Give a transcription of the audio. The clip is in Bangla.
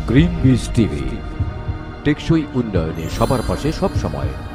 গ্রিন বিচ টিভি, টেকসই উন্নয়নে সবার পাশে সব সময়।